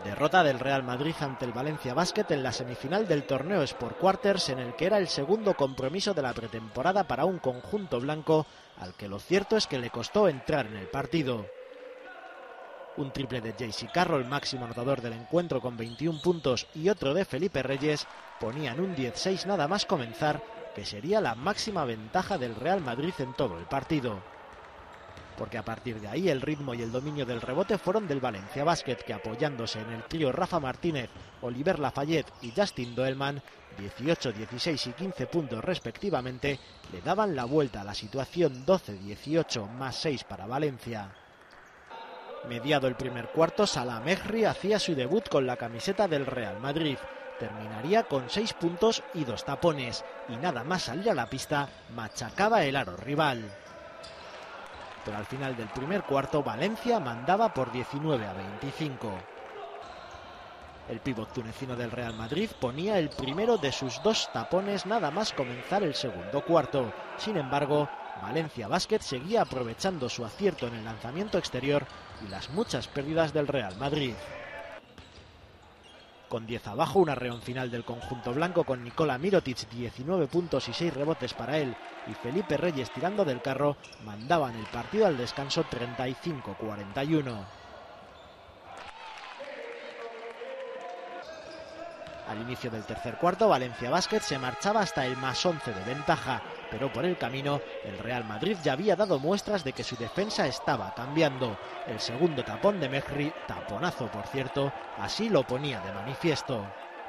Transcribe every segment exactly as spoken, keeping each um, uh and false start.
Derrota del Real Madrid ante el Valencia Basket en la semifinal del torneo Sport Quarters, en el que era el segundo compromiso de la pretemporada para un conjunto blanco al que lo cierto es que le costó entrar en el partido. Un triple de J C Carroll, máximo anotador del encuentro con veintiún puntos, y otro de Felipe Reyes ponían un diez seis nada más comenzar, que sería la máxima ventaja del Real Madrid en todo el partido. Porque a partir de ahí el ritmo y el dominio del rebote fueron del Valencia Basket, que apoyándose en el trío Rafa Martínez, Oliver Lafayette y Justin Doelman, dieciocho, dieciséis y quince puntos respectivamente, le daban la vuelta a la situación. Doce dieciocho más seis para Valencia. Mediado el primer cuarto, Salah Mehri hacía su debut con la camiseta del Real Madrid. Terminaría con seis puntos y dos tapones, y nada más salir a la pista machacaba el aro rival. Pero al final del primer cuarto Valencia mandaba por diecinueve a veinticinco. El pívot tunecino del Real Madrid ponía el primero de sus dos tapones nada más comenzar el segundo cuarto. Sin embargo, Valencia Basket seguía aprovechando su acierto en el lanzamiento exterior y las muchas pérdidas del Real Madrid. Con diez abajo, un arreón final del conjunto blanco con Nikola Mirotic, diecinueve puntos y seis rebotes para él, y Felipe Reyes tirando del carro, mandaban el partido al descanso treinta y cinco a cuarenta y uno. Al inicio del tercer cuarto, Valencia Basket se marchaba hasta el más once de ventaja, pero por el camino el Real Madrid ya había dado muestras de que su defensa estaba cambiando. El segundo tapón de Mehri, taponazo por cierto, así lo ponía de manifiesto.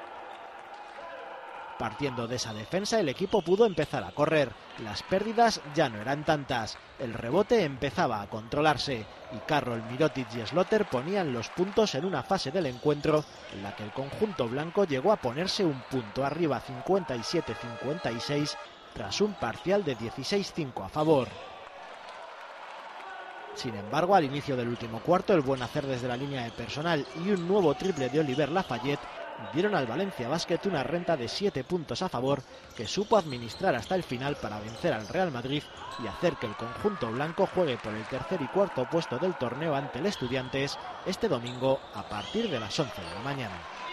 Partiendo de esa defensa, el equipo pudo empezar a correr. Las pérdidas ya no eran tantas. El rebote empezaba a controlarse y Carroll, Mirotic y Slaughter ponían los puntos en una fase del encuentro en la que el conjunto blanco llegó a ponerse un punto arriba, cincuenta y siete a cincuenta y seis, tras un parcial de dieciséis cinco a favor. Sin embargo, al inicio del último cuarto, el buen hacer desde la línea de personal y un nuevo triple de Oliver Lafayette dieron al Valencia Basket una renta de siete puntos a favor, que supo administrar hasta el final para vencer al Real Madrid y hacer que el conjunto blanco juegue por el tercer y cuarto puesto del torneo ante el Estudiantes este domingo a partir de las once de la mañana.